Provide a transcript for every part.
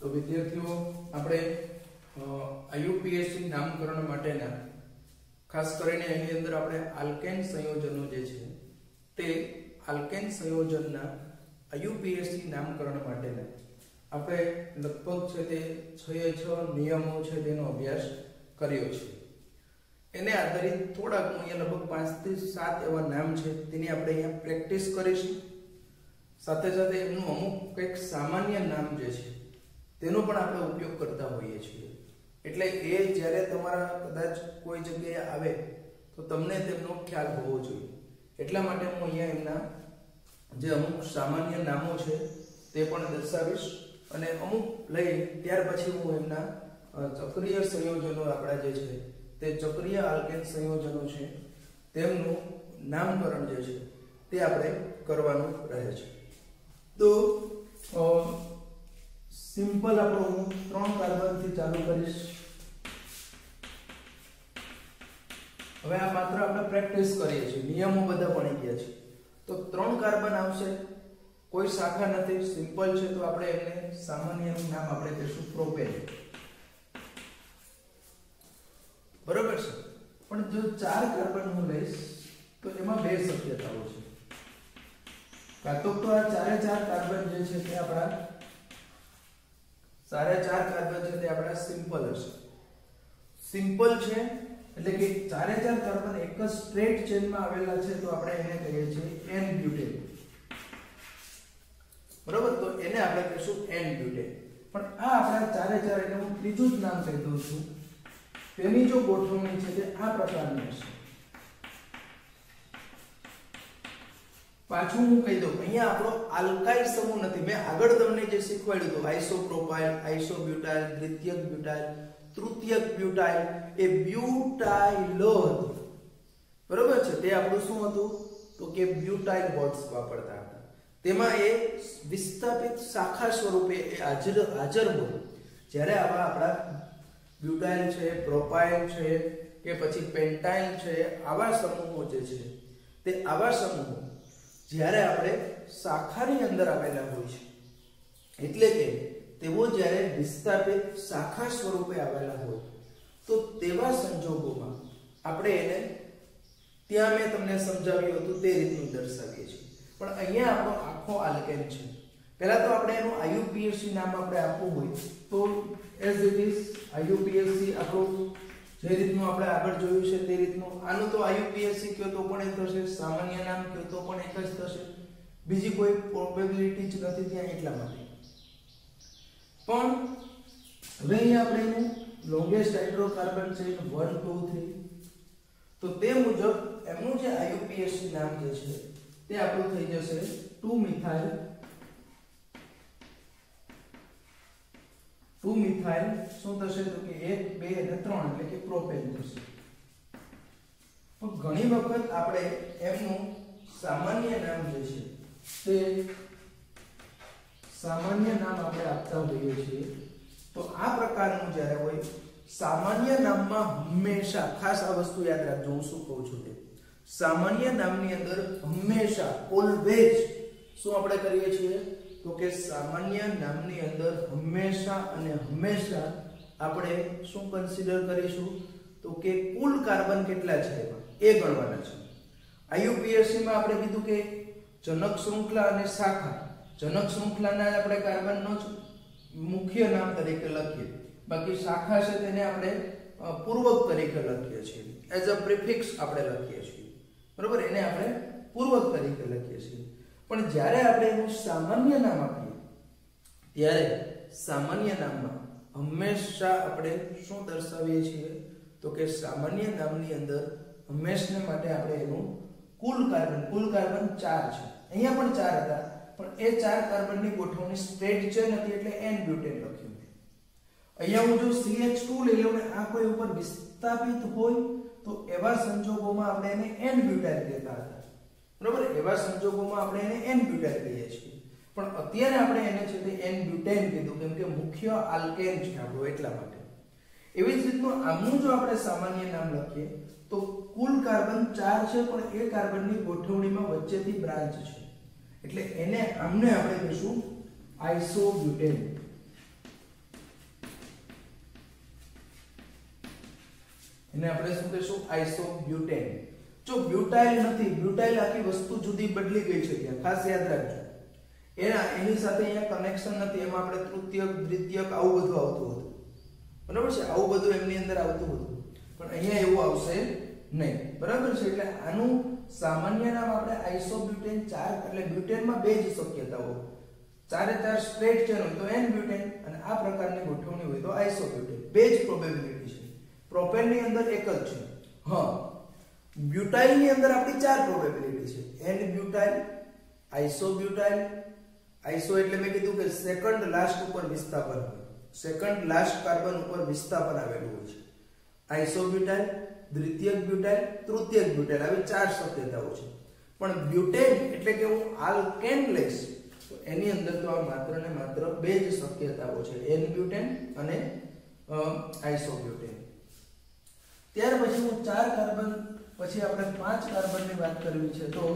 તો વિદ્યાર્થીઓ આપણે આઈયુપીએસસી નામકરણ માટેના ખાસ કરીને એની અંદર આપણે આલ્કેન સંયોજનો જે છે તે આલ્કેન સંયોજનના આઈયુપીએસસી નામકરણ માટેના આપણે લગભગ છે તે 6 નિયમો છે તેનો અભ્યાસ કર્યો છે. એને આધારિત થોડાક અહીંયા લગભગ 5 થી 7 એવા નામ છે તેની આપણે અહીંયા પ્રેક્ટિસ કરીશું. સાથે સાથે એનું અમુક કંઈક સામાન્ય નામ જે છે તેનો પણ આપણે ઉપયોગ કરતા હોઈએ છીએ. એટલે એ જ્યારે તમારા કદાચ કોઈ જગ્યાએ આવે તો તમને તેમનો ખ્યાલ હોવો જોઈએ. એટલા માટે હું અહીંયા એમના જે અમુક સામાન્ય નામો છે તે પણ દર્શાવીશ અને અમુક લઈ ત્યાર પછી હું એમના ચક્રીય સંયોજનો આપણા જે છે તે ચક્રીય આલ્કેન સંયોજનો છે તેમનું નામકરણ જે છે તે આપણે કરવાનું રહે છે. તો સિમ્પલ આપણો હું 3 કાર્બન થી ચાલુ કરીશ. હવે આ માત્ર આપણે પ્રેક્ટિસ કરીએ છીએ, નિયમો બધા ભણી ગયા છે. તો 3 કાર્બન આવશે, કોઈ શાખા નથી, સિમ્પલ છે, તો આપણે એને સામાન્ય નામ આપણે કહીશું પ્રોપેન. બરોબર છે. પણ જો 4 કાર્બન હું લઈશ તો એમાં બે શક્યતાઓ છે. કાં તો આ 4 કાર્બન જે છે તે આપણા 4 કાર્બન છે તે આપણા સિમ્પલ હશે. સિમ્પલ છે એટલે કે 4 કાર્બન એક જ સ્ટ્રેટ ચેનમાં આવેલા છે તો આપણે એને કહીએ છીએ એન બ્યુટેન. બરોબર, તો એને આપણે કહીશું એન બ્યુટેન. પણ આ આપણા 4 એટલે હું ત્રીજું જ નામ કહી દઉં છું, તેની જો ગોઠવણી છે તે આ પ્રકારની હશે. પાછું હું કહી દઉં, અહીંયા આપણો આલ્કાઇલ સમૂહ નથી. મેં આગળ તમને જે શીખવાડ્યું હતું આઇસોપ્રોપાઇલ, આઇસોબ્યુટાઇલ, દ્વિતીયક બ્યુટાઇલ, તૃતીયક બ્યુટાઇલ, એ બ્યુટાઇલો હતું. બરોબર છે. તે આપણું શું હતું તો કે બ્યુટાઇલ બોન્ડ્સ વાપરતા હતા. તેમાં એ વિસ્થાપિત શાખા સ્વરૂપે એ હાજર હોય. જ્યારે આવા આપણા બ્યુટાઇલ છે, પ્રોપાઇલ છે કે પછી પેન્ટાઇલ છે, આવા સમૂહો જે છે તે આવા સમૂહો જ્યારે આપણે શાખાની અંદર આવેલા હોય છે, એટલે કે તેઓ જ્યારે વિસ્થાપિત શાખા સ્વરૂપે આવેલા હોય તો તેવા સંજોગોમાં આપણે એને ત્યાં મેં તમને સમજાવ્યું હતું તે રીતનું દર્શાવીએ છીએ. પણ અહીંયા આપણો આખો આલ્કેન છે. પહેલા તો આપણે એનું આઈયુપીએસસી નામ આપણે આપવું હોય તો એઝ ઇટ ઇઝ આઈયુપીએસસી આપણું જે રીતનું આપણે આગળ જોયું છે તે રીતનું. આનું તો આઈયુપીએસસી કહો તો પણ એક થશે, સામાન્ય નામ કહો તો પણ એક જ થશે, બીજી કોઈ પ્રોબેબિલિટી જ નથી ત્યાં. એટલા માટે પણ હવે અહીંયા આપણે એનું લોંગેસ્ટ હાઇડ્રોકાર્બન છે 1 2 3, તો તે મુજબ એમનું જે આઈયુપીએસસી નામ જે છે તે આપણું થઈ જશે 2 મિથાઇલ શું થશે તો કે 1 2 અને 3 એટલે કે પ્રોપેન થશે. પણ ઘણી વખત આપણે એમનું સામાન્ય નામ જે છે તે સામાન્ય નામ આપણે આપતા હોઈએ છીએ. તો આ પ્રકારનું જ્યારે હોય સામાન્ય નામમાં હંમેશા, ખાસ આ વસ્તુ યાદ રાખજો હું શું કહું છું તે, સામાન્ય નામની અંદર હંમેશા ઓલવેઝ શું આપણે કરીએ છીએ તો કે સામાન્ય નામની અંદર હંમેશા અને હંમેશા આપણે શું કન્સિડર કરીશું તો કે કુલ કાર્બન કેટલા છે એમાં એ ગણવાના છે. આઈયુપીએસસી માં આપણે કીધું કે જનક શૃંખલા અને શાખા, જનક શૃંખલાના આપણે કાર્બનનો જ મુખ્ય નામ તરીકે લખીએ, બાકી શાખા છે તેને આપણે પૂર્વક તરીકે લખીએ છીએ, એઝ અ પ્રિફિક્સ આપણે લખીએ છીએ. બરોબર, એને આપણે પૂર્વક તરીકે લખીએ છીએ. પણ જ્યારે આપણે એનું સામાન્ય નામ આપીએ ત્યારે સામાન્ય નામમાં હંમેશા આપણે શું દર્શાવીએ છીએ તો કે સામાન્ય નામની અંદર હંમેશા માટે આપણે એનું કુલ કાર્બન 4 છે. અહીંયા પણ 4 હતા, પણ એ 4 કાર્બનની ગોઠવણી સ્ટ્રેટ ચેન હતી એટલે એન બ્યુટેન લખ્યું. અહીંયા હું જો CH2 લઈ લઉં ને આ કોઈ ઉપર વિસ્થાપિત હોય તો એવા સંજોગોમાં આપણે એને એન બ્યુટાઇલ કહેતા હતા. બરોબર, એવા સંજોગોમાં આપણે એને એન બ્યુટાઇલ કહીએ છીએ. પણ અત્યારે આપણે એને છે તે એન બ્યુટેન કીધું કેમ કે મુખ્ય આલ્કેન છે આપણો, એટલા માટે. એવી જ રીતનું આમનું જો આપણે સામાન્ય નામ લખીએ તો કુલ કાર્બન 4 છે, પણ એ કાર્બનની ગોઠવણીમાં વચ્ચેથી બ્રાન્ચ છે એટલે એને આમને આપણે કહીશું આઇસોબ્યુટેન. એને આપણે શું કહીશું? આઇસોબ્યુટેન. જો બ્યુટાઇલ નથી, બ્યુટાઇલ આખી વસ્તુ જુદી બદલી ગઈ છે ત્યાં, ખાસ યાદ રાખજો. એની સાથે અહીંયા કનેક્શન નથી, એમાં આપણે તૃતીયક, દ્વિતીયક આવું બધું આવતું હતું. બરાબર છે? આવું બધું એમની અંદર આવતું હતું, પણ અહીંયા એવું આવશે નહીં. બરાબર છે? એટલે આનું સામાન્ય નામ આપણે આઇસોબ્યુટેન. ચાર એટલે બ્યુટેનમાં બે જ શક્યતાઓ, ચારે ચાર સ્ટ્રેટ ચેન હોય તો એન બ્યુટેન, અને આ પ્રકારની ગોઠવણી હોય તો આઇસોબ્યુટેન. બે જ પ્રોબેબિલિટી છે. પ્રોપેનની અંદર એક જ છે. હા, બ્યુટાઇલ ની અંદર આપણી ચાર પ્રોબેબિલિટી છે. N butyl, આઇસોબ્યુટાઇલ. આઇસો એટલે મેં કીધું કે સેકન્ડ લાસ્ટ ઉપર વિસ્થાપન હોય, સેકન્ડ લાસ્ટ કાર્બન ઉપર વિસ્થાપન આવેલું હોય છે. આઇસોબ્યુટાઇલ, દ્વિતીયક બ્યુટાઇલ, તૃતીયક બ્યુટાઇલ, આવી ચાર શક્યતાઓ છે. પણ બ્યુટેન એટલે કે હું આલ્કેન લઈશ તો એની અંદર તો આ માત્ર ને માત્ર બે જ શક્યતાઓ છે, એન બ્યુટેન અને આઇસોબ્યુટેન. ત્યાર પછી હું 4 કાર્બન પછી આપણે 5 કાર્બનની વાત કરવી છે. તો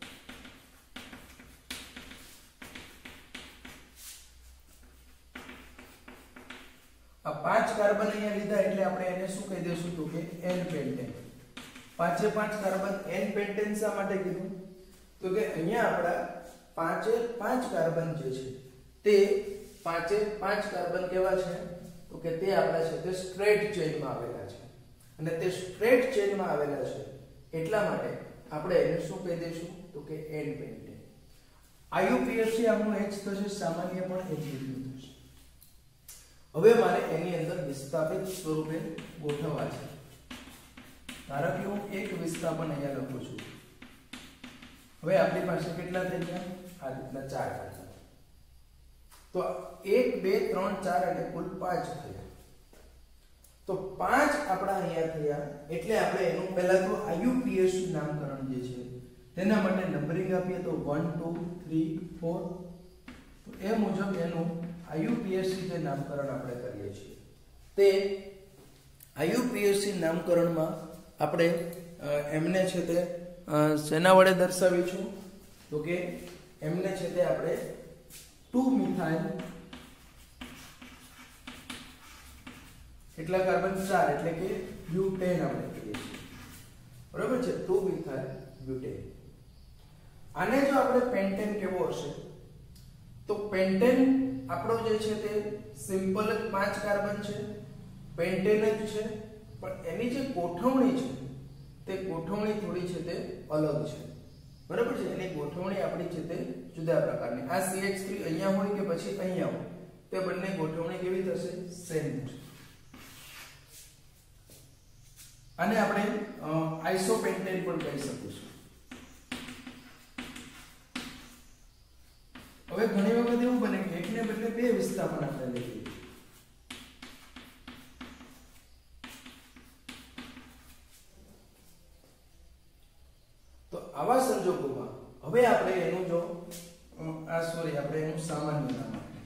આ 5 કાર્બન અહીંયા લીધા એટલે આપણે એને શું કહી દઈશું તો કે n pentane. 5 carbon n pentane શા માટે કીધું? તો કે અહીંયા આપણા 5 કાર્બન જે છે તે 5 કાર્બન કેવા છે? તો કે તે આપણા છે તે સ્ટ્રેટ ચેઇનમાં આવેલા છે, અને તે સ્ટ્રેટ ચેઇનમાં આવેલા છે એટલા માટે આપણે એને શું કહી દઈશું તો કે એન પેન્ટેન. IUPAC આમનું H થશે, સામાન્ય પણ H જેટલું થશે. હવે મારે એની અંદર વિસ્થાપિત સ્વરૂપે ગોઠવવા છે. ધારો કે હું એક વિસ્થાપન અહીંયા લખું છું. હવે આપણી પાસે કેટલા થઈ ગયા? આ રીતના 4 કાર્બન. તો 1 2 3 4 અને કુલ 5 થયા. તો 5 આપણા અહીંયા થયા એટલે આપણે એનું પહેલા તો IUPAC નામકરણ જે છે તેના માટે નંબરિંગ આપીએ તો 1 2 3 4. તો એ મુજબ એનું IUPAC જે નામકરણ આપણે કરીએ છીએ તે IUPAC નામકરણમાં આપણે એમને છે તે શેના વડે દર્શાવીશું? તો કે એમને છે તે આપણે 2 મિથાઇલ કેટલા કાર્બન? 4 એટલે કે બ્યુટેન આપણે કહીએ છીએ. બરાબર છે? 2 મિથાઇલ બ્યુટેન. આને જો આપણે પેન્ટેન કેવો હશે? તો પેન્ટેન આપણો જે છે તે સિમ્પલ જ 5 કાર્બન છે, પેન્ટેન જ છે, પણ એની જે ગોઠવણી છે તે ગોઠવણી થોડી છે તે અલગ છે. બરાબર છે? એની ગોઠવણી આપણી છે તે જુદા પ્રકારની. આ CH3 અહીંયા હોય કે પછી અહીંયા હોય તે બંને ગોઠવણી કેવી થશે? સેમ થશે. આને આપણે આઇસોપેન્ટેન પણ કહી શકીશું. હવે ઘણી વખત એવું બને કે એકને બદલે બે વિસ્થાપન આપણે લઈએ. તો આવા સંજોગોમાં હવે આપણે એનું જો આપણે એનું સામાન્ય નામ આપીએ.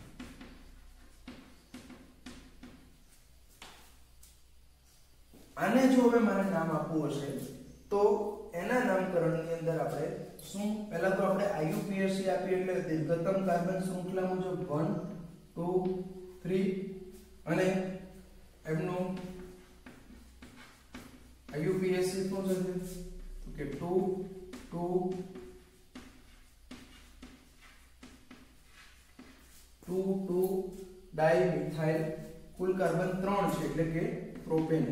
આને જો હવે મારે નામ આપવું હશે તો એના નામકરણની અંદર આપણે શું? પહેલા તો આપણે IUPAC આપીએ એટલે દીર્ઘતમ કાર્બન શૃંખલા મુજબ 1 2 3 અને એમનું IUPAC શું છે તો કે 2 2 2 ડાઇમિથાઇલ. કુલ કાર્બન 3 છે એટલે કે પ્રોપેન.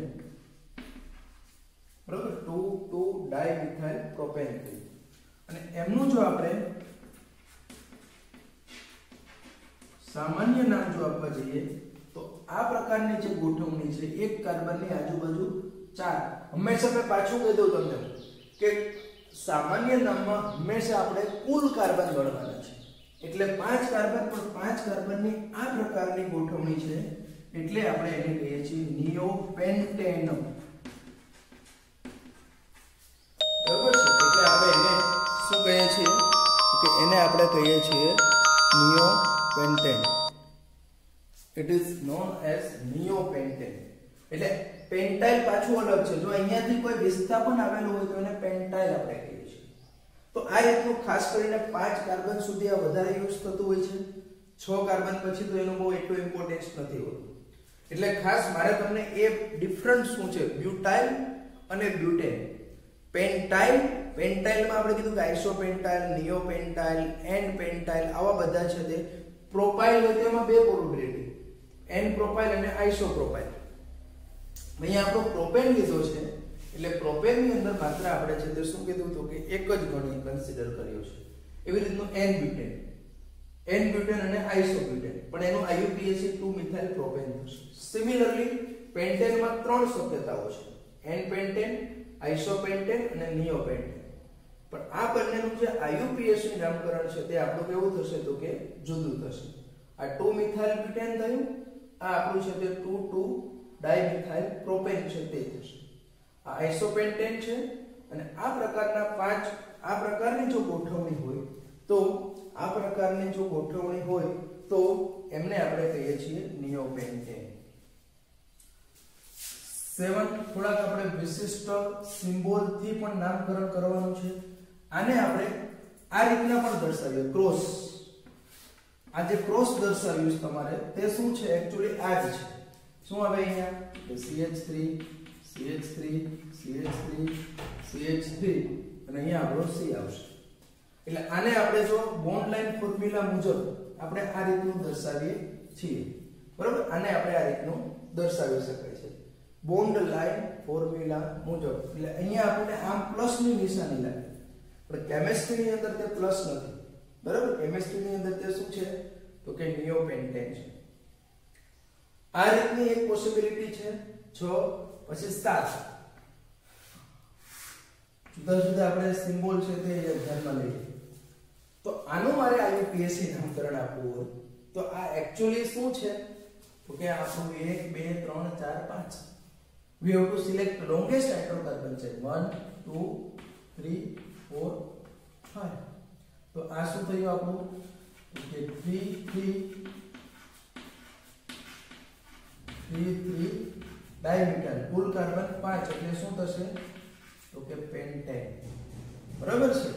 બરાબર? 2 ડાઇમિથાઇલ પ્રોપેન. અને એમનું જો આપણે સામાન્ય નામ જો આપવા જઈએ તો આ પ્રકારની જે ગોઠવણી છે એક કાર્બનની આજુબાજુ 4. હંમેશા મેં પાછું કહી દઉં તમને કે સામાન્ય નામમાં હંમેશા આપણે કુલ કાર્બન ગણવાના છે. એટલે 5 કાર્બન, પણ 5 કાર્બનની આ પ્રકારની ગોઠવણી છે એટલે આપણે એને કહીએ છીએ નિયોપેન્ટેન. બરાબર છે? એટલે આપણે એને શું કહીએ છીએ કે એને આપણે કહીએ છીએ neopentane. It is known as neopentane. એટલે પેન્ટાઇલ પાછું અલગ છે. જો અહીંયાથી કોઈ વિસ્થાપન આવેલું હોય તો એને પેન્ટાઇલ આપણે કહીએ છીએ. તો આ રીતનું ખાસ કરીને 5 કાર્બન સુધી આ વધારે યુઝ થતું હોય છે. 6 કાર્બન પછી તો એનું બહુ એટલું ઇમ્પોર્ટન્સ નથી હોતું. એટલે ખાસ મારે તમને એ ડિફરન્સ શું છે બ્યુટાઇલ અને બ્યુટેન. પેન્ટાઇલ, પેન્ટાઇલમાં આપણે કીધું કે આઇસોપેન્ટાઇલ, નિયોપેન્ટાઇલ, એન પેન્ટાઇલ આવા બધા છે તે. પ્રોપાઇલ હોય તેમાં બે પ્રોબેબિલિટી, એન પ્રોપાઇલ અને આઇસોપ્રોપાઇલ. અહીંયા આપણો પ્રોપેન લીધો છે એટલે પ્રોપેનની અંદર માત્ર આપણે છે તે શું કીધું તો કે એક જ ગણ કન્સિડર કર્યો છે. એવી રીતનું એન બ્યુટેન, એન બ્યુટેન અને આઇસોબ્યુટેન, પણ એનું IUPAC 2 મિથાઇલ પ્રોપેન થશે. સિમિલરલી પેન્ટેનમાં ત્રણ શક્યતાઓ છે, એન પેન્ટેન, આઇસોપેન્ટેન અને નિયોપેન્ટેન. પણ આ બંનેનું જે IUPAC નામકરણ છે તે આપણું કેવું થશે તો કે જુદું થશે. આ 2 મિથાઇલ બ્યુટેન થયું, આ આપણું છે તે 2,2 ડાયમિથાઇલ પ્રોપેન છે તે થશે. આ આઇસોપેન્ટેન છે અને આ પ્રકારની જો ગોઠવણી હોય તો એમને આપણે કહીએ છીએ નિયોપેન્ટેન. 7 થોડાક આપણે વિશિષ્ટ સિમ્બોલ થી પણ નામકરણ કરવાનું છે. આને આપણે આ રીતના પણ દર્શાવીએ, ક્રોસ. આ જે ક્રોસ દર્શાવ્યું છે તમારે તે શું છે એક્ચ્યુઅલી આ જ છે. શું આવે અહીંયા CH3 CH3 CH3 CH3 અને અહીંયા આપણો C આવશે. એટલે આને આપણે જો બોન્ડ લાઈન ફોર્મ્યુલા મુજબ આપણે આ રીતનું દર્શાવીએ છીએ, બરાબર. આને આપણે આ રીતનું દર્શાવી શકાય છે બોન્ડ લાઈન ફોર્મ્યુલા મુજબ. એટલે અહીંયા આપણને આમ પ્લસ ની નિશાની લાગે, પણ કેમિસ્ટ્રી ની અંદર તે પ્લસ નથી, બરાબર. કેમિસ્ટ્રી ની અંદર તે શું છે તો કે નિયોપેન્ટેન છે. આ રીતની એક પોસિબિલિટી છે. 6 પછી 7 જુદા જુદા આપણે સિમ્બોલ છે તે ધ્યાનમાં લઈએ. તો આનું મારે IUPAC નામકરણ આપવું હોય તો આ એક્ચ્યુઅલી શું છે તો કે આપણું 1 2 3 4 5 we have to select longest hydrocarbon chain 1 2 3 4 5. તો આ શું થયું આપણું કે 3 3 ડાયમિથાઇલ, કુલ કાર્બન 5 એટલે શું થશે તો કે પેન્ટેન, બરાબર છે.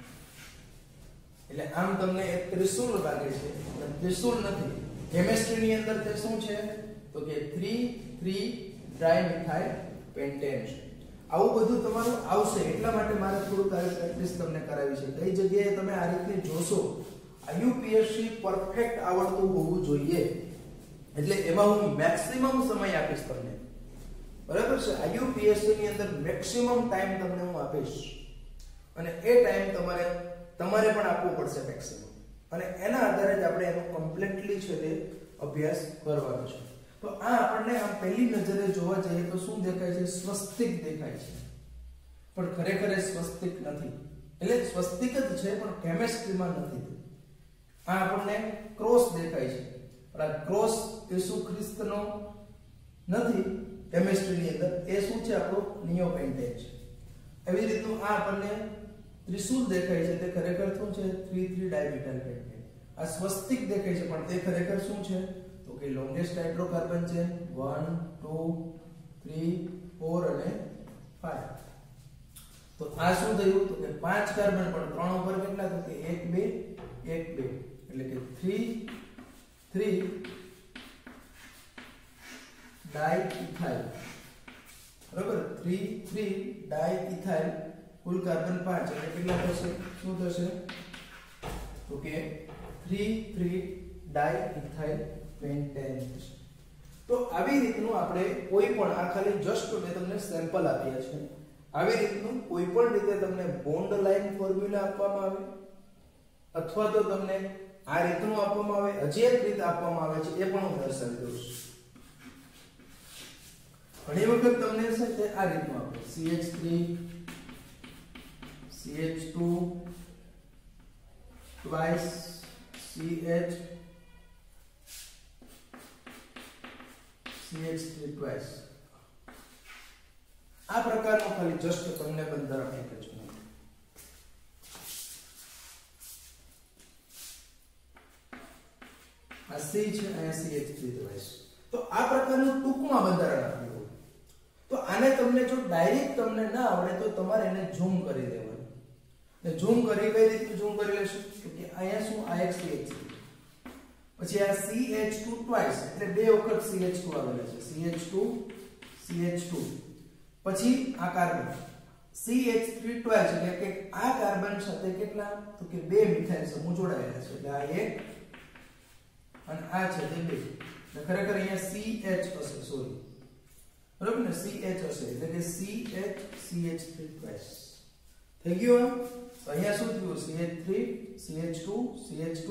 એટલે આમ તમને એક ત્રિશુલ લાગે છે, પણ ત્રિશુલ નથી. કેમિસ્ટ્રી ની અંદર તે શું છે તો કે 3 ડાયમિથાઇલ પેન્ટેન છે. આવું બધું તમારું આવશે, એટલા માટે મારે થોડુંક આ પ્રેક્ટિસ તમને કરાવી છે. કઈ જગ્યાએ તમે આ રીતે જોશો IUPAC પરફેક્ટ આવડતું હોવું જોઈએ, એટલે એમાં હું મેક્સિમમ સમય આપીશ તમને, બરાબર છે. IUPAC ની અંદર મેક્સિમમ ટાઈમ તમને હું આપીશ અને એ ટાઈમ તમારે પણ આપવો પડશે મેક્સિમમ, અને એના આધારે જ આપણે એનો કમ્પ્લીટલી છે તે અભ્યાસ કરવાનો છે. તો આ આપણને આમ પહેલી નજરે જોવા જઈએ તો શું દેખાય છે, સ્વસ્તિક દેખાય છે, પણ ખરેખર સ્વસ્તિક નથી. એટલે સ્વસ્તિક જ છે પણ કેમિસ્ટ્રીમાં નથી. આ આપણને ક્રોસ દેખાય છે, પણ આ ક્રોસ ઈસુ ખ્રિસ્તનો નથી કેમિસ્ટ્રીની અંદર. એ શું છે આપણો નિયોપેન્ટેન છે. એવી રીતનું આ આપણને ત્રિશુલ દેખાય છે, તે ખરેખર શું છે 3 ડાયમિથાઇલ પેન્ટેન. આ સ્વસ્તિક દેખાય છે પણ તે ખરેખર શું છે તો કે લોંગેસ્ટ હાઇડ્રોકાર્બન ચેન 1 2 3 4 અને 5. તો આ શું થયું તો કે 5 કાર્બન પણ 3 ઉપર કેટલા તો કે 1 2 1 2 એટલે કે 3 ડાયઇથાઇલ, બરાબર. 3 ડાયઇથાઇલ, કુલ કાર્બન 5 એટલે કેટલા થશે, શું થશે તો કે 3 ડાયઇથાઇલ પેન્ટેન થશે. તો આવી રીતનું આપણે કોઈ પણ, આ ખાલી જસ્ટ મેં તમને સેમ્પલ આપ્યા છે, આવી રીતનું કોઈ પણ રીતે તમને બોન્ડ લાઈન ફોર્મ્યુલા આપવામાં આવે અથવા તો તમને આ રીતનું આપવામાં આવે, હજી એક રીત આપવામાં આવે છે એ પણ હું દર્શાવી દઉં છું. ઘણી વખત તમને છે તે આ રીતનું આપે CH3 CH2 twice CH CH3 twice. આ પ્રકારનો ખાલી જસ્ટ તમને બંધારણ આપે છે. આ C છે અને CH3 twice. તો આ પ્રકારનું ટૂંકમાં બંધારણ આપ્યું હોય તો આને તમને જો ડાયરેક્ટ તમને ના આવડે તો તમારે એને ઝૂમ કરી દેવાનું. ઝૂમ કરી કઈ રીતે ઝૂમ કરી લેશું કે અહીંયા શું આ એક CH3 પછી આ CH2 ટ્વાઇસ એટલે બે વખત CH2 આવેલા છે CH2 પછી આ કાર્બન CH3 ટ્વાઇસ એટલે કે આ કાર્બન સાથે કેટલા તો કે બે મિથાઇલ સમૂહ જોડાયેલા છે એટલે આ એક અને આ છે તે બે એટલે ખરેખર અહીંયા CH હશે સોરી બરાબર ને CH હશે એટલે કે CH3 ટ્વાઇસ થઈ ગયું તો અહીંયા શું થયું CH3 CH2 CH2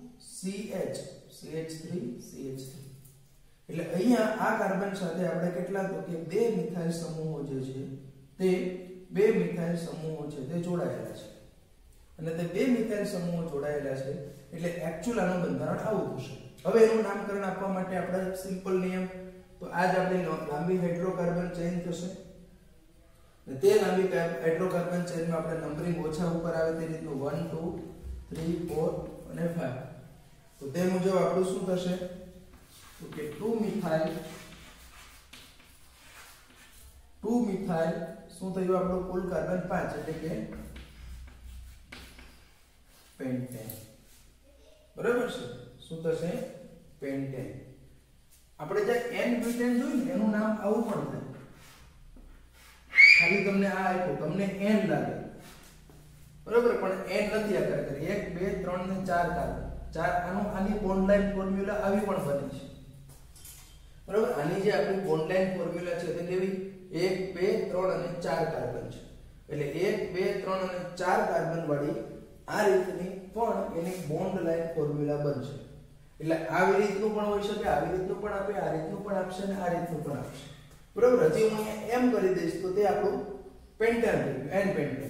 CH3 એટલે અહીંયા આ કાર્બન સાથે આપણે કેટલા તો કે બે મિથાઇલ સમૂહો જે છે તે બે મિથાઇલ સમૂહો છે તે જોડાયેલા છે અને તે બે મિથાઇલ સમૂહો જોડાયેલા છે એટલે એક્ચ્યુઅલ આનું બંધારણ આવું થશે હવે એનું નામકરણ આપવા માટે આપણે એક સિમ્પલ નિયમ તો આજ આપણે લાંબી હાઇડ્રોકાર્બન ચેઇન થશે અને તે લાંબી હાઇડ્રોકાર્બન ચેઇનમાં આપણે નંબરિંગ ઓછા ઉપર આવે તે રીતનું 1 2 3 4 અને 5 તો તે મુજબ આપણું શું થશે તો કે 2 મિથાઇલ શું થયું આપણો કુલ કાર્બન 5 એટલે કે પેન્ટેન બરાબર છે શું થશે પેન્ટેન આપણે જે n બ્યુટેન જોયું ને એનું નામ આવું પણ થાય ખાલી તમને આ આપ્યું તમને n લાગે બરાબર પણ n નથી આ ખરેખર 1 2 3 ને 4 કાર્બન આની બોન્ડ લાઈન ફોર્મ્યુલા આવી પણ બની છે બરાબર આની જે આપણી બોન્ડ લાઈન ફોર્મ્યુલા છે તે કેવી 1 2 3 અને 4 કાર્બન છે એટલે 1 2 3 અને 4 કાર્બન વાળી આ રીતની પણ એની બોન્ડ લાઈન ફોર્મ્યુલા બનશે એટલે આવી રીતનું પણ હોઈ શકે આવી રીતનું પણ આપે આ રીતનું પણ આપશે અને આ રીતનું પણ આપશે બરાબર હજી હું અહીંયા એમ કરી દઈશ તો તે આપણું પેન્ટેન n પેન્ટેન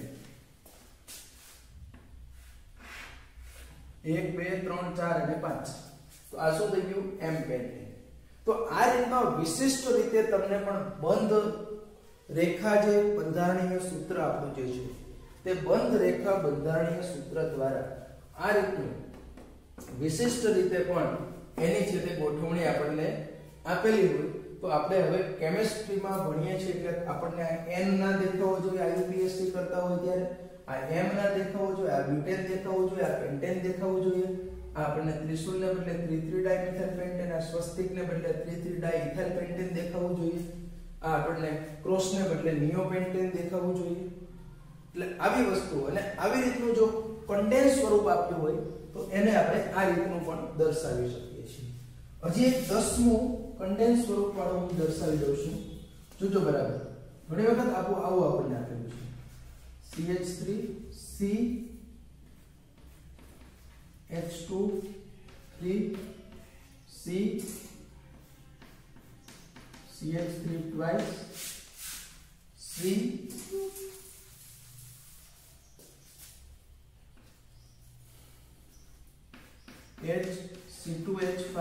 1 2 3 4 અને 5 તો આ શું થઈ ગયું m પેન્ટેન તો આ રીતના વિશિષ્ટ રીતે તમને પણ બંધ રેખા જે બંધારણીય સૂત્ર આપણું જે છે તે બંધ રેખા બંધારણીય સૂત્ર દ્વારા આ રીતનું વિશિષ્ટ રીતે પણ એની છે તે ગોઠવણી આપણને આપેલી હોય તો આપણે હવે કેમિસ્ટ્રીમાં ભણીએ છીએ એટલે આપણને n ના દેખાવો જોઈએ આ યુપીએસસી કરતા હોય ત્યારે આ m ના દેખાવો જોઈએ આ બ્યુટેન દેખાવો જોઈએ આ પેન્ટેન દેખાવું જોઈએ આ આપણને ત્રિશુલને બદલે 3,3 ડાયમિથાઇલ પેન્ટેન આ સ્વસ્તિકને બદલે 3,3 ડાયઇથાઇલ પેન્ટેન દેખાવું જોઈએ આ આપણને ક્રોસને બદલે નિયોપેન્ટેન દેખાવું જોઈએ એટલે આવી વસ્તુ અને આવી રીતનું જો કન્ડેન્સ સ્વરૂપ આપ્યું હોય તો એને આપણે આ રીતનું પણ દર્શાવી શકીએ છીએ હજી એક 10મું કન્ડેન્સ સ્વરૂપ વાળું હું દર્શાવી દઉં છું જોજો બરાબર ઘણી વખત આવું આપણને આપેલું છે CH3 C H2 3 C CH3 twice C H C2H5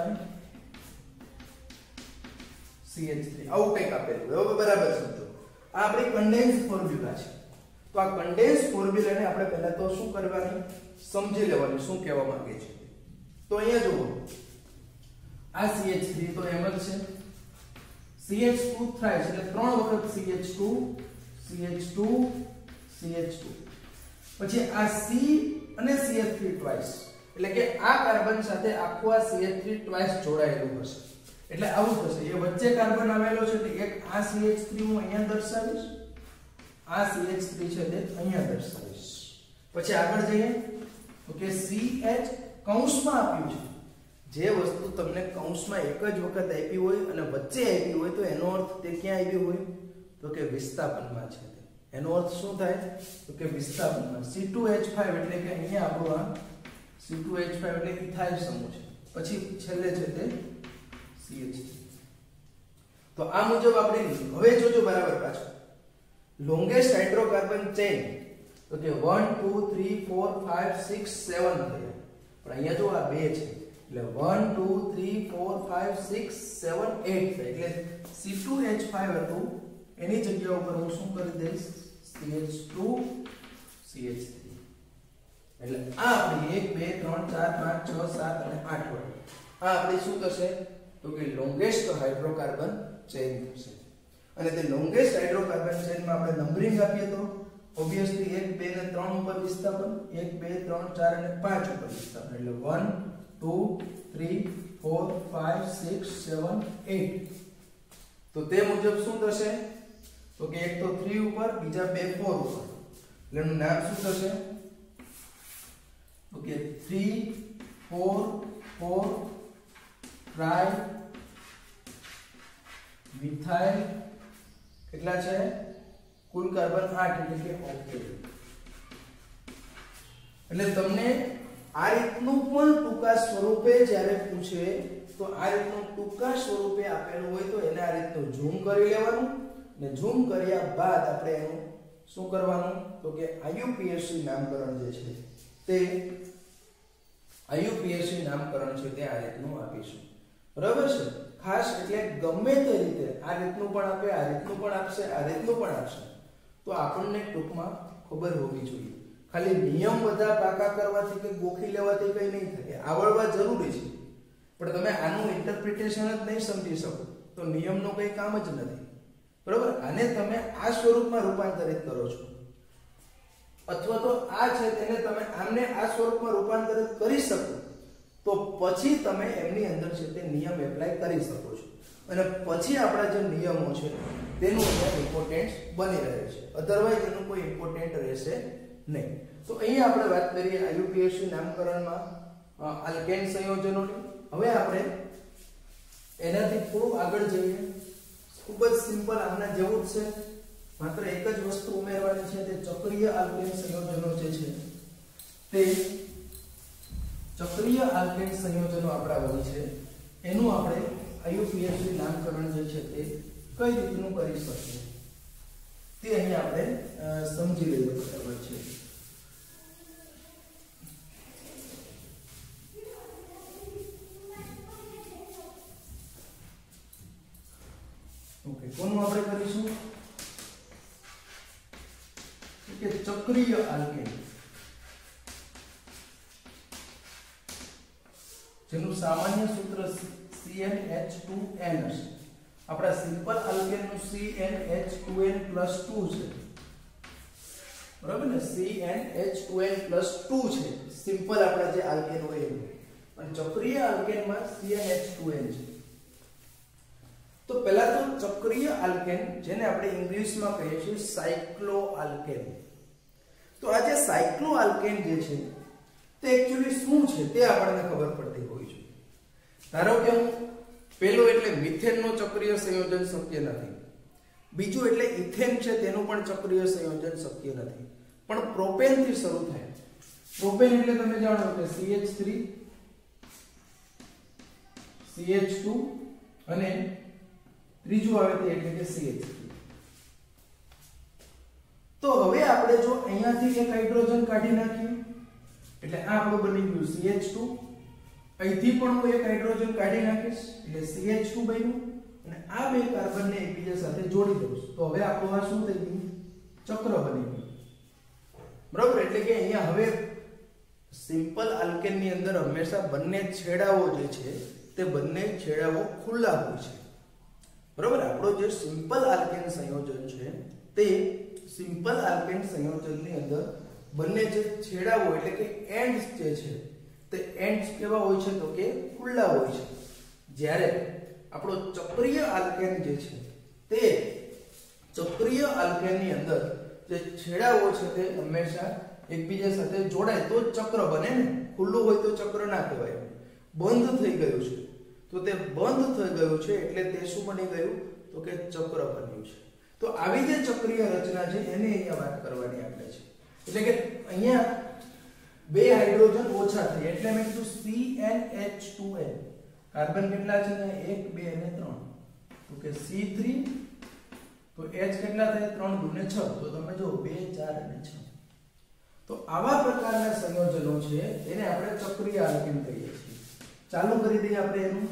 CH3 આવું કંઈક આપેલું બરાબર સમજો આ આપણી કન્ડેન્સ ફોર્મ્યુલા છે તો આ કન્ડેન્સ ફોર્મ્યુલાને આપણે પહેલા તો શું કરવાની સમજી લેવાનું શું કહેવા માંગે છે તો અહીંયા જુઓ આ CH3 તો એમ જ છે CH2 થાય છે એટલે 3 વખત CH2 CH2 CH2 પછી આ C અને CH3 ટ્વાઇસ એટલે કે આ કાર્બન સાથે આખું આ CH3 ટ્વાઇસ જોડાયેલું હશે એટલે આવું થશે એ વચ્ચે કાર્બન આવેલો છે એટલે એક આ CH3 હું અહીંયા દર્શાવીશ આ CH3 છે તે અહીંયા દર્શાવીશ પછી આગળ જઈએ તો કે CH કૌંસમાં આપ્યું છે જે વસ્તુ તમને કૌંસમાં એક જ વખત આપી હોય અને વચ્ચે આપી હોય તો એનો અર્થ તે ક્યાં આવ્યું હોય તો કે વિસ્થાપનમાં છે એનો અર્થ શું થાય તો કે વિસ્થાપનમાં C2H5 એટલે કે અહીંયા આપણું આ C2H5 એટલે ઇથાઇલ સમૂહ છે પછી છેલ્લે છે તે CH3 તો આ મુજબ આપણે હવે જોજો બરાબર પાછું લોંગેસ્ટ હાઇડ્રોકાર્બન ચેઇન તો કે 1 2 3 4 5 6 7 થયા પણ અહીંયા જો આ બે છે એટલે 1 2 3 4 5 6 7 8 થાય એટલે C2H5 હતું એની જગ્યા ઉપર હું શું કરી દઈશ CH2 CH3 એટલે આ આપણી 1 2 3 4 5 6 7 અને 8 વડે આ આપણી શું થશે તો કે લોંગેસ્ટ હાઇડ્રોકાર્બન ચેઇન થશે અને તે લોંગેસ્ટ હાઇડ્રોકાર્બન ચેઇનમાં આપણે નંબરિંગ આપીએ તો ઓબ્વિયસલી 1 2 અને 3 ઉપર વિસ્થાપન 1 2 3 4 અને 5 ઉપર વિસ્થાપન એટલે 1 2 3 4 5 6 7 8 તો તે મુજબ શું થશે તો કે એક તો 3 ઉપર બીજા બે 4 ઉપર એટલે એનું નામ શું થશે તો કે 3 4 4 ટ્રાય મિથાઇલ કેટલા છે કુલ કાર્બન 8 એટલે કે ઓક્ટેન એટલે તમને આ રીતનું પણ ટૂંકા સ્વરૂપે જ્યારે પૂછે તો આ રીતનું ટૂંકા સ્વરૂપે આપેલું હોય તો એને આ રીતનું ઝૂમ કરી લેવાનું ને ઝૂમ કર્યા બાદ આપણે એનું શું કરવાનું તો કે IUPAC નામકરણ જે છે તે IUPAC નામકરણ છે તે આ રીતનું આપીશું બરાબર છે ખાસ એટલે ગમે તે રીતે આ રીતનું પણ આપે આ રીતનું પણ આપશે આ રીતનું પણ આપશે તો આપણને ટૂંકમાં ખબર હોવી જોઈએ ખાલી નિયમ બધા પાકા કરવાથી કે ગોખી લેવાથી કંઈ નહીં થાય આવડવા જરૂરી છે પણ તમે આનું ઇન્ટરપ્રિટેશન જ નહીં સમજી શકો તો નિયમનું કંઈ કામ જ નથી બરાબર આને તમે આ સ્વરૂપમાં રૂપાંતરિત કરો છો અથવા તો આ છે તેને તમે આમને આ સ્વરૂપમાં રૂપાંતરિત કરી શકો તો પછી તમે એમની અંદર છે તે નિયમ એપ્લાય કરી શકો છો અને પછી આપણા જે નિયમો છે તેનું અહીંયા ઇમ્પોર્ટન્સ બની રહે છે અધરવાઇઝ એનું કોઈ ઇમ્પોર્ટન્ટ રહેશે નહીં તો અહીંયા આપણે વાત કરીએ IUPAC નામકરણમાં આલ્કેન સંયોજનોની હવે આપણે એનાથી થોડું આગળ જઈએ ખૂબ જ સિમ્પલ આના જેવું જ છે માત્ર એક જ વસ્તુ ઉમેરવાની છે તે ચક્રીય આલ્કેન સંયોજનો જે છે તે ચક્રીય આલ્કેન સંયોજનો આપણા હોય છે એનું આપણે IUPAC નામકરણ જે છે તે કઈ રીતનું કરી શકીએ તે અહીં આપણે સમજી લઈએ બરાબર છે ઓકે કોનું આપણે કરીશું કે ચક્રીય આલ્કેન જેનું સામાન્ય સૂત્ર CnH2n હશે આપણા સિમ્પલ આલ્કેન નું CnH2n+2 છે બરાબર ને CnH2n+2 છે સિમ્પલ આપણા જે આલ્કેન હોય એનું અને ચક્રીય આલ્કેનમાં CnH2n છે તો પહેલા તો ચક્રીય આલ્કેન જેને આપણે ઇંગ્લિશમાં કહીએ છીએ સાયક્લો આલ્કેન તો આ જે સાયક્લો આલ્કેન જે છે તે એક્ચ્યુઅલી શું છે તે આપણને ખબર પડતી હોય છે ધારો કે હું પહેલો એટલે મિથેનનો ચક્રીય સંયોજન શક્ય નથી બીજું એટલે ઇથેન છે તેનું પણ ચક્રીય સંયોજન શક્ય નથી પણ પ્રોપેન થી શરૂ થાય પ્રોપેન એટલે તમે જાણો કે CH3 CH2 અને ત્રીજું આવે તે એટલે કે CH3 તો હવે આપણે જો અહીંયાથી એક હાઇડ્રોજન કાઢી નાખીએ એટલે આ આપણું બની ગયું CH2 અહીંથી પણ હું એક હાઇડ્રોજન કાઢી નાખીશ એટલે CH2 બન્યું અને આ બે કાર્બનને એકબીજા સાથે જોડી દઉં તો હવે આપણું આ શું થઈ ગયું ચક્ર બની ગયું બરાબર એટલે કે અહીંયા હવે સિમ્પલ આલ્કેન ની અંદર હંમેશા બંને છેડાઓ જે છે તે બંને છેડાઓ ખુલ્લા હોય છે બરાબર આપણો જે સિમ્પલ આલ્કેન સંયોજન છે તે સિમ્પલ આલ્કેન સંયોજનની અંદર બંને જે છેડાઓ એટલે કે એન્ડ્સ જે છે તે એન્ડ્સ કેવા હોય છે તો કે ખુલ્લા હોય છે જ્યારે આપણો ચક્રીય આલ્કેન જે છે તે ચક્રીય આલ્કેનની અંદર જે છેડાઓ છે તે હંમેશા એકબીજા સાથે જોડાય તો જ ચક્ર બને ને ખુલ્લું હોય તો ચક્ર ના કહેવાય બંધ થઈ ગયું છે તો તે બંધ થઈ ગયું છે એટલે તે શું બની ગયું તો કે ચક્ર બન્યું છે તો આવી જે ચક્રીય રચના છે એને અહીંયા વાત કરવાની આપણે છે એટલે કે અહીંયા બે હાઇડ્રોજન ઓછા થઈ એટલે મેં કીધું CnH2n કાર્બન કેટલા છે ને 1 2 અને 3 તો કે C3 તો H કેટલા થાય 3 2 ને 6 તો તમે જો 2 4 અને 6 તો આવા પ્રકારના સંયોજનો છે એને આપણે ચક્રીય આલ્કેન કહીએ છીએ ચાલુ કરી દઈએ આપણે એનું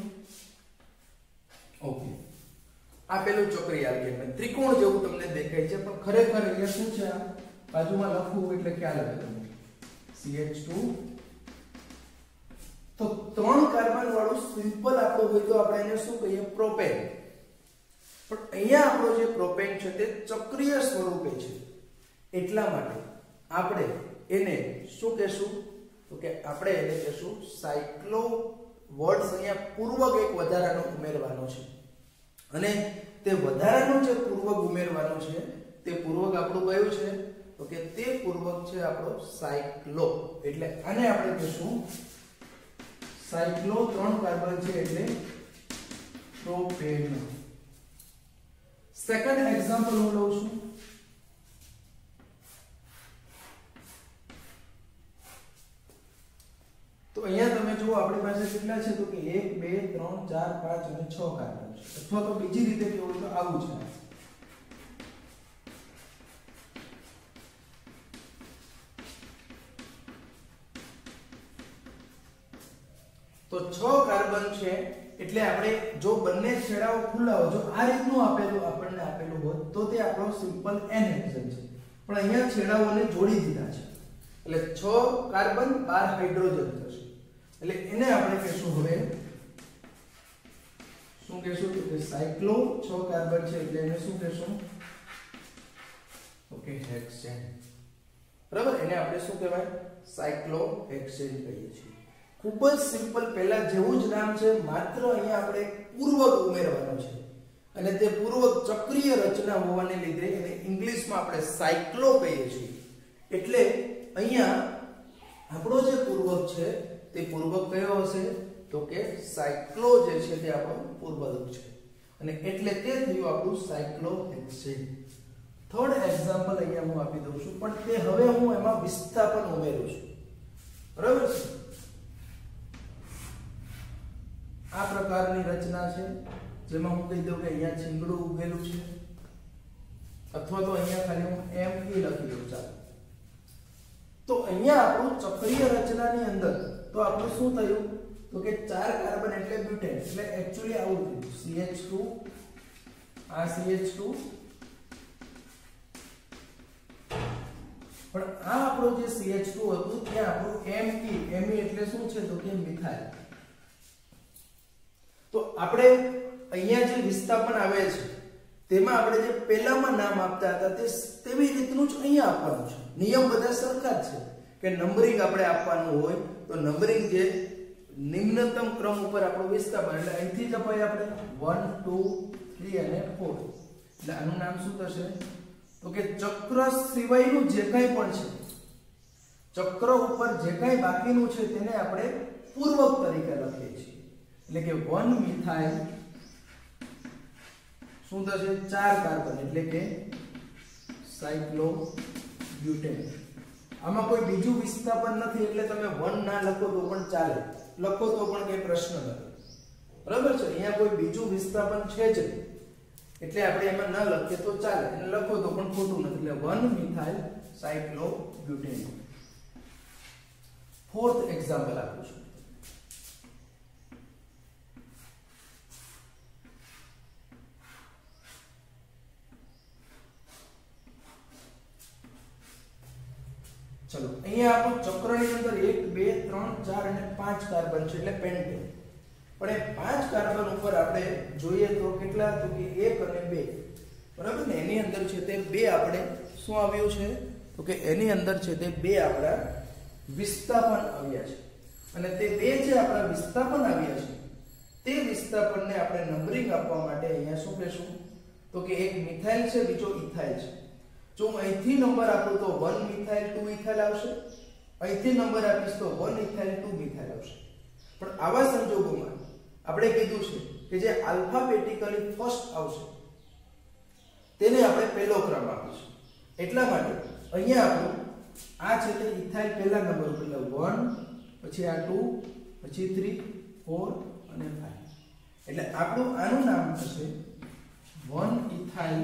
ઓકે આ પેલું ચક્રીય આલ્કેન ત્રિકોણ જેવું તમને દેખાય છે પણ ખરેખર એ શું છે આ બાજુમાં લખવું એટલે ખ્યાલ આવે તમને CH2 તો 3 કાર્બન વાળું સિમ્પલ આપણું હોય તો આપણે એને શું કહીએ પ્રોપેન પણ અહીંયા આપણો જે પ્રોપેન છે તે ચક્રીય સ્વરૂપે છે એટલા માટે આપણે એને શું કહેશું તો કે આપણે એને કહેશું સાયક્લો વર્ડ્સ અહીંયા પૂર્વક એક વધારાનો ઉમેરવાનો છે અને તે વધારાનો જે પૂર્વક ઉમેરવાનો છે તે પૂર્વક આપણું કયું છે તો કે તે પૂર્વક છે આપણો સાયક્લો એટલે આને આપણે કહેશું સાયક્લો 3 કાર્બન છે એટલે પ્રોપેન સેકન્ડ એક્ઝામ્પલ હું લઉં છું તો અહીંયા તમે જુઓ આપણી પાસે કેટલા છે તો કે 1 2 3 4 5 અને 6 કાર્બન છે અથવા તો બીજી રીતે કહેવું તો આવું છે તો 6 કાર્બન છે એટલે આપણે જો બંને છેડાઓ ખુલ્લા હોય જો આ રીતનું આપણને આપેલું હોત તો તે આપણો સિમ્પલ n હેક્સેન છે પણ અહીંયા છેડાઓને જોડી દીધા છે એટલે 6 કાર્બન 12 હાઇડ્રોજન થશે એટલે એને આપણે કહેશું હવે શું કહેશું તો કે સાયક્લો 6 કાર્બન છે એટલે એને શું કહેશું ઓકે હેક્સેન બરાબર એને આપણે શું કહેવાય સાયક્લો હેક્સેન કહીએ છીએ ખૂબ જ સિમ્પલ પહેલા જેવું જ નામ છે માત્ર અહીંયા આપણે પૂર્વક ઉમેરવાનું છે અને તે પૂર્વક ચક્રીય રચના હોવાને લીધે એને ઇંગ્લિશમાં આપણે સાયક્લો કહીએ છીએ એટલે અહીંયા આપણો જે પૂર્વક છે તે પૂર્વક કયો હશે તો કે સાયક્લો જે છે તે આપણો પૂર્વક છે અને એટલે તે થયું આપણું સાયક્લો હેક્સેન થર્ડ એક્ઝામ્પલ અહીંયા હું આપી દઉં છું પણ તે હવે હું એમાં વિસ્થાપન ઉમેરું છું બરાબર છે આ પ્રકારની રચના છે જેમાં હું કહી દઉં કે અહીંયા છીંગડું ઉગેલું છે અથવા તો અહીંયા ખાલી હું M લખી દઉં ચાલો તો અહીંયા આપણું ચક્રીય રચનાની અંદર તો આપણું શું થયું તો કે 4 કાર્બન એટલે બ્યુટેન એટલે એક્ચ્યુઅલી આવું થયું CH2 આ CH2 પણ આ આપણો જે CH2 હતું ત્યાં આપણું Me એટલે શું છે તો કે મિથાઇલ તો આપણે અહીંયા જે વિસ્થાપન આવે છે તેમાં આપણે જે પહેલામાં નામ આપતા હતા તે તેવી રીતનું જ અહીંયા આપવાનું છે નિયમ બધા સરખા જ છે કે નંબરિંગ આપણે આપવાનું હોય તો નંબરિંગ જે નિમ્નતમ ક્રમ ઉપર આપણું વિસ્થાપન એટલે અહીંથી જ અપાય આપણે 1 2 3 અને 4 એટલે આનું નામ શું થશે તો કે ચક્ર સિવાયનું જે કંઈ પણ છે ચક્ર ઉપર જે કંઈ બાકીનું છે તેને આપણે પૂર્વક તરીકે લખીએ છીએ એટલે કે 1 મિથાઇલ શું થશે 4 કાર્બન એટલે કે સાયક્લોબ્યુટેન આમાં કોઈ બીજું વિસ્થાપન નથી એટલે તમે 1 ના લખો તો પણ ચાલે લખો તો પણ કઈ પ્રશ્ન નથી બરાબર છે અહીંયા કોઈ બીજું વિસ્થાપન છે જ એટલે આપણે એમાં ન લખીએ તો ચાલે અને લખો તો પણ ખોટું નથી એટલે 1 મિથાઇલ સાયક્લોબ્યુટેન ફોર્થ એક્ઝામ્પલ આપું છું ચલો અહીંયા આપણું ચક્રની અંદર 1 2 3 4 અને 5 કાર્બન છે એટલે પેન્ટેન પણ એ 5 કાર્બન ઉપર આપણે જોઈએ તો કેટલા તો કે 1 અને 2 બરાબર ને એની અંદર છે તે 2 આપણે શું આવ્યું છે તો કે એની અંદર છે તે 2 આપણા વિસ્થાપન આવ્યા છે અને તે 2 જે આપણા વિસ્થાપન આવ્યા છે તે વિસ્થાપનને આપણે નંબરિંગ આપવા માટે અહીંયા શું કહેશું તો કે એક મિથાઇલ છે બીજો ઇથાઇલ છે જો હું અહીંથી નંબર આપું તો 1 મિથાઇલ 2 ઇથાઇલ આવશે અહીંથી નંબર આપીશ તો 1 ઇથાઇલ 2 મિથાઇલ આવશે પણ આવા સંજોગોમાં આપણે કીધું છે કે જે આલ્ફાબેટિકલી ફર્સ્ટ આવશે તેને આપણે પહેલો ક્રમ આપીશું એટલા માટે અહીંયા આપણું આ છે તે ઇથાઇલ પહેલા નંબર ઉપર એટલે 1 પછી આ 2 પછી 3 4 અને 5 એટલે આપણું આનું નામ થશે 1 ઇથાઇલ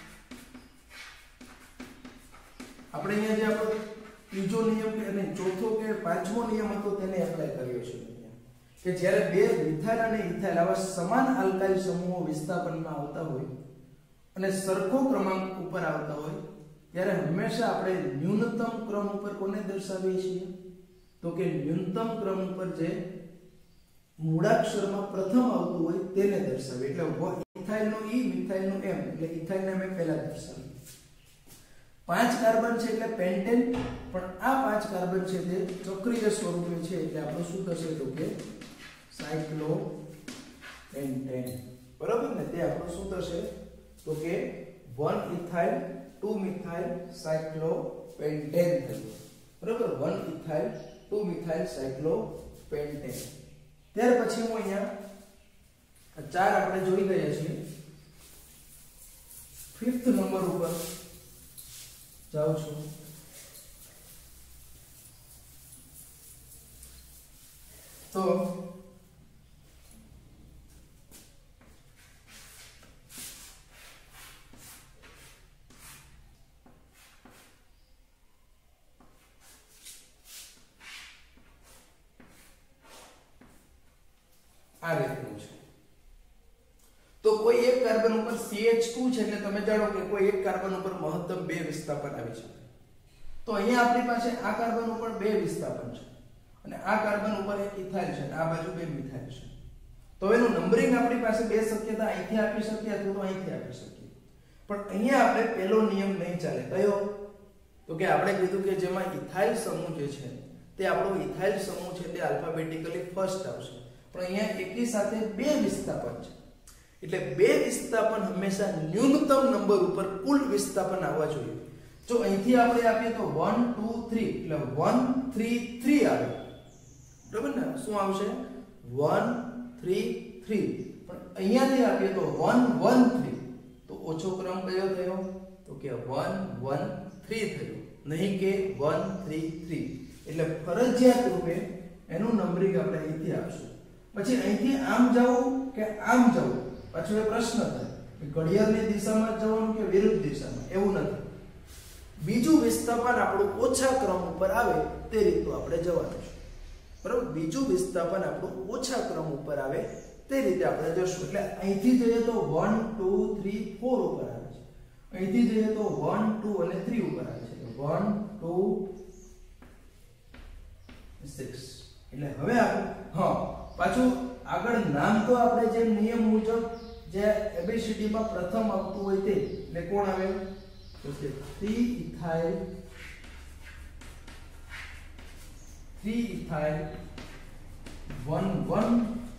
આપણે અહીંયા જે આપણો ત્રીજો નિયમ અને ચોથો કે પાંચમો નિયમ હતો તેને એપ્લાય કર્યો છે કે જ્યારે બે મિથાઇલ અને ઇથાઇલ આવા સમાન આલ્કાઇલ સમૂહો વિસ્થાપનમાં આવતા હોય અને સરખો ક્રમાંક ઉપર આવતા હોય ત્યારે હંમેશા આપણે ન્યૂનતમ ક્રમ ઉપર કોને દર્શાવીએ છીએ તો કે ન્યૂનતમ ક્રમ ઉપર જે મૂળાક્ષરમાં પ્રથમ આવતું હોય તેને દર્શાવીએ એટલે ઇથાઇલનો E મિથાઇલનો M એટલે ઇથાઇલને અમે પહેલા દર્શાવીએ 5 કાર્બન છે એટલે પેન્ટેન, પણ આ 5 કાર્બન છે તે ચક્રીય સ્વરૂપે છે એટલે આપણું શું થશે તો કે સાયક્લોપેન્ટેન. બરાબર ને? તે આપણું શું થશે તો કે 1 ઇથાઇલ 2 મિથાઇલ સાયક્લોપેન્ટેન થયું. બરાબર? 1 ઇથાઇલ 2 મિથાઇલ સાયક્લોપેન્ટેન. ત્યાર પછી હું અહીંયા 4 આપણે જોઈ ગયા છીએ. 5th નંબર ઉપર જાઉં છું. તો આ રીતનું છે. તો કોઈ એક કાર્બન ઉપર CH2 છે એટલે તમે જાણો કે કોઈ એક કાર્બન ઉપર મહત્તમ 2 વિસ્થાપન આવી શકે. તો અહીંયા આપણી પાસે આ કાર્બન ઉપર 2 વિસ્થાપન છે અને આ કાર્બન ઉપર એક ઇથાઇલ છે અને આ બાજુ 2 મિથાઇલ છે. તો એનું નંબરિંગ આપણી પાસે 2 શક્યતા અહીંથી આપી શકીએ અથવા તો અહીંથી આપી શકીએ. પણ અહીંયા આપણે પહેલો નિયમ નહીં ચાલે. કયો? તો કે આપણે કીધું કે જેમાં ઇથાઇલ સમૂહ જે છે તે આપણો ઇથાઇલ સમૂહ છે તે આલ્ફાબેટિકલી ફર્સ્ટ આવશે. પણ અહીંયા એકી સાથે 2 વિસ્થાપન છે એટલે 2 વિસ્થાપન હંમેશા ન્યૂનતમ નંબર ઉપર કુલ વિસ્થાપન આવવા જોઈએ. જો અહીંથી આપણે આપીએ તો 1 2 3 એટલે 1 3 3 આવે. બરાબર ને? શું આવશે? 1 3 3. પણ અહીંયાથી આપીએ તો 1 1 3. તો ઓછો ક્રમ કયો થયો? તો કે 1 1 3 થયો, નહીં કે 1 3 3. એટલે ફરજિયાત રૂપે એનું નંબરિંગ આપણે અહીંથી આપશું. પછી અહીંથી આમ જવું કે આમ જવું પાછો એ પ્રશ્ન થાય કે ઘડિયાળની દિશામાં જવાનું કે વિરુદ્ધ દિશામાં. એવું નથી. બીજું વિસ્થાપન આપણું ઓછા ક્રમ ઉપર આવે તે રીતનું આપણે જવાનું છે. બરાબર? બીજું વિસ્થાપન આપણું ઓછા ક્રમ ઉપર આવે તે રીતે આપણે જશું. એટલે અહીંથી જઈએ તો 1 2 3 4 ઉપર આવે છે. અહીંથી જઈએ તો 1 2 અને 3 ઉપર આવે છે. 1 2 6. એટલે હવે આપણે પાછું આગળ નામ તો આપણે જે નિયમ મુજબ જે ABCD માં પ્રથમ આવતું હોય તે એટલે કોણ આવે તો કે 3 ઇથાઇલ 1 1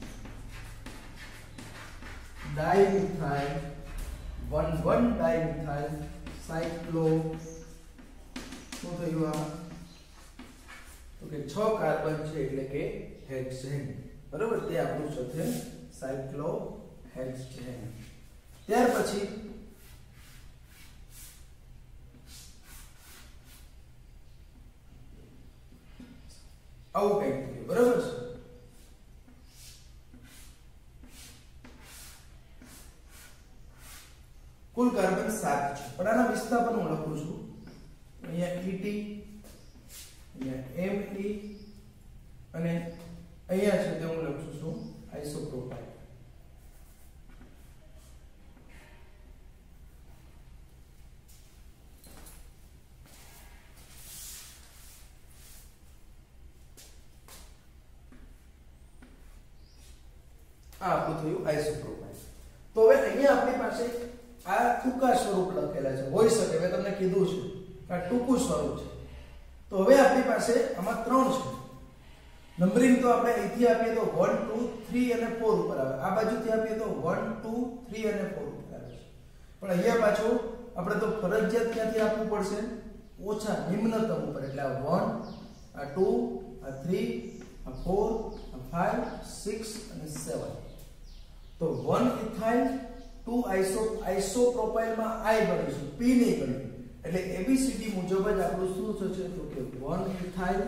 ડાઇમિથાઇલ 1 1 ડાઇમિથાઇલ સાયક્લો શું થયું આ તો કે 6 કાર્બન છે એટલે કે હેક્સેન. બરાબર? તે આપણું છે સાયક્લોહેક્સેન. ત્યાર પછી આવું કંઈક થયું. બરાબર છે? કુલ કાર્બન 7 છે પણ આના વિસ્થાપન હું લખું છું. અહીંયા ET, અહીંયા ME અને અહીંયા છે તે હું લખું છું આઇસોપ્રોપાઇલ. આ આપણું થયું આઇસોપ્રોપાઇલ. તો હવે અહીંયા આપણી પાસે આ ટૂંકા સ્વરૂપ લખેલા છે. હોઈ શકે મેં તમને કીધું છે આ ટૂંકું સ્વરૂપ છે. તો હવે આપણી પાસે આમાં 3 છે. નંબરિંગ તો આપણે અહીંથી આપીએ તો 1 2 3 અને 4 ઉપર આવે. આ બાજુથી આપીએ તો 1 2 3 અને 4 ઉપર આવે છે. પણ અહીંયા પાછું આપણે તો ફરજિયાત ક્યાંથી આપવું પડશે? ઓછા નિમ્નતમ ઉપર. એટલે આ 1 આ 2 આ 3 આ 4 આ 5 6 અને 7. તો 1 ઇથાઇલ 2 આઇસોપ્રોપાઇલમાં I ગણીશું, P નહીં ગણીશું. એટલે ABCD મુજબ જ આપણું શું થશે તો કે 1 ઇથાઇલ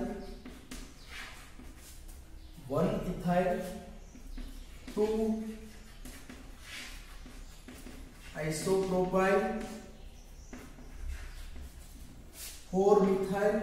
2 આઇસોપ્રોપાઇલ 4 મિથાઇલ.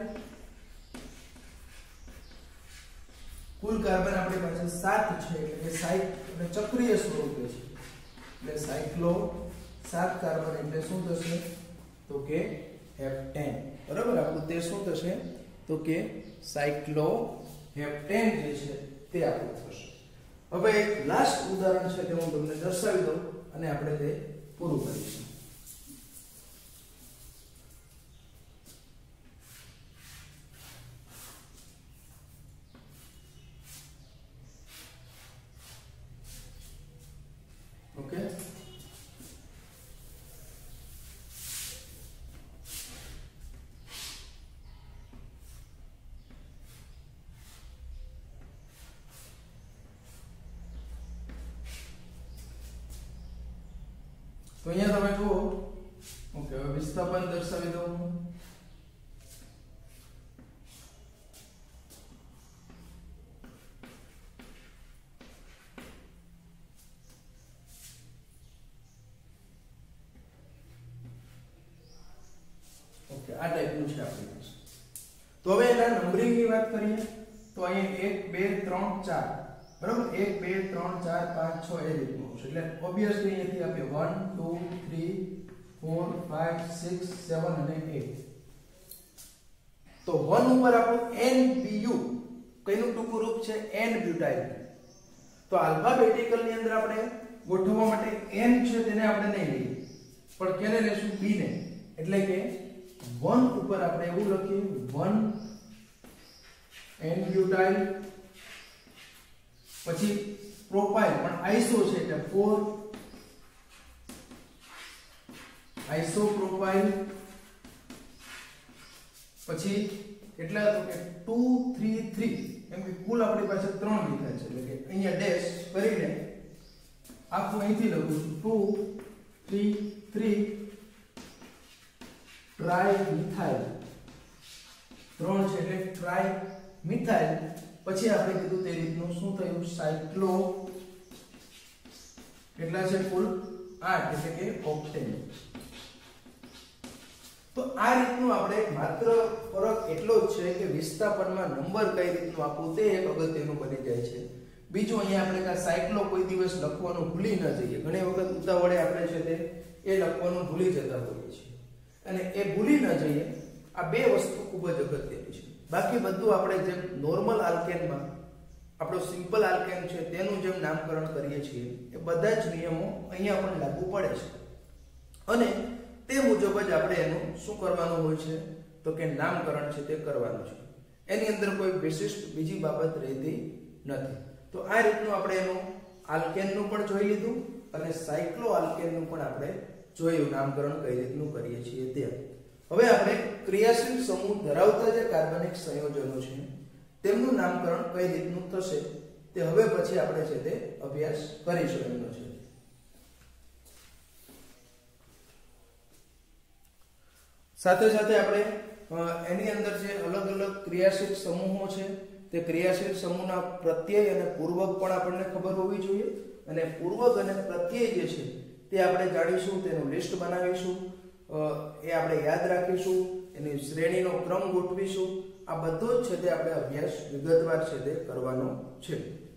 કુલ કાર્બન આપણી પાસે 7 છે એટલે ચક્રીય સ્વરૂપે છે એટલે સાયક્લો 7 કાર્બન એટલે શું થશે તો કે હેપ્ટેન. બરાબર? આપણું તે શું થશે તો કે સાયક્લો હેપ્ટેન જે છે તે આપણું થશે. હવે એક લાસ્ટ ઉદાહરણ છે તે હું તમને દર્શાવી દઉં અને આપણે તે પૂરું કરીશું. તો અહીંયા તમે જુઓ ઓકે હવે વિસ્થાપન દર્શાવી દઉં હું ઓકે આ ટાઈપનું છે આપણી પાસે તો હવે એના નંબરિંગ ની વાત કરીએ તો અહીંયા 1 2 3 4 બરાબર 1 2 3 4 5 6 એ રીતનું આવશે એટલે ઓબ્વિયસલી અહીંથી આપણે 1 2 3 4 5 6 7 અને 8 તો 1 ઉપર આપણું NBU કઈનું ટૂંકું રૂપ છે N બ્યુટાઇલ તો આલ્ફાબેટિકલ ની અંદર આપણે ગોઠવવા માટે N છે તેને આપણે નહીં લઈએ પણ કેને લેશું B ને એટલે કે 1 ઉપર આપણે એવું લખીએ 1 N બ્યુટાઇલ પછી પ્રોપાઇલ પણ આઇસો છે એટલે 4 આઇસોપ્રોપાઇલ પછી કેટલા તો કે 2 3 3 એમ કે કુલ આપણી પાસે 3 લીધા છે એટલે કે અહીંયા ડેશ કરીને આખું અહીંથી લખું છું 2 3 3 ટ્રાય મિથાઇલ 3 છે એટલે ટ્રાય મિથાઇલ પછી આપણે કીધું તે રીતનું શું થયું સાયક્લો કેટલા છે કુલ 8 એટલે કે ઓક્ટેન તો આ રીતનું આપણે માત્ર ફરક એટલો જ છે કે વિસ્થાપનમાં નંબર કઈ રીતનું આપવું તે એક અગત્યનું બની જાય છે બીજું અહીંયા આપણે કા સાયક્લો કોઈ દિવસ લખવાનું ભૂલી ન જઈએ ઘણી વખત ઉતાવળે આપણે છે તે એ લખવાનું ભૂલી જતા હોઈએ છીએ અને એ ભૂલી ન જઈએ આ બે વસ્તુ ખૂબ જ અગત્યની છે બાકી બધું આપણે જેમ નોર્મલ આલ્કેનમાં આપણો સિમ્પલ આલ્કેન છે તેનું જેમ નામકરણ કરીએ છીએ એ બધા જ નિયમો અહીંયા પણ લાગુ પડે છે અને તે મુજબ જ આપણે એનું શું કરવાનું હોય છે તો કે નામકરણ છે તે કરવાનું છે એની અંદર કોઈ વિશિષ્ટ બીજી બાબત રહેતી નથી તો આ રીતનું આપણે એનું આલ્કેનનું પણ જોઈ લીધું અને સાયક્લો આલ્કેનનું પણ આપણે જોયું નામકરણ કઈ રીતનું કરીએ છીએ તે હવે આપણે ક્રિયાશીલ સમૂહ ધરાવતા જે કાર્બનિક સંયોજનો છે તેમનું નામકરણ કઈ રીતનું થશે તે હવે પછી આપણે છે તે અભ્યાસ કરીશું એમનો છે સાથે સાથે આપણે એની અંદર જે અલગ અલગ ક્રિયાશીલ સમૂહો છે તે ક્રિયાશીલ સમૂહના પ્રત્યય અને પૂર્વક પણ આપણને ખબર હોવી જોઈએ અને પૂર્વક અને પ્રત્યય જે છે તે આપણે જાણીશું તેનું લિસ્ટ બનાવીશું એ આપણે યાદ રાખીશું એની શ્રેણીનો ક્રમ ગોઠવીશું આ બધો જ છે તે આપણે અભ્યાસ વિગતવાર છે તે કરવાનો છે